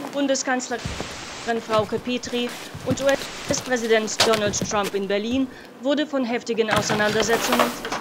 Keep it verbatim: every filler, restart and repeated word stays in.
Bundeskanzlerin Frauke Petry und U S-Präsident Donald Trump in Berlin wurde von heftigen Auseinandersetzungen zwischen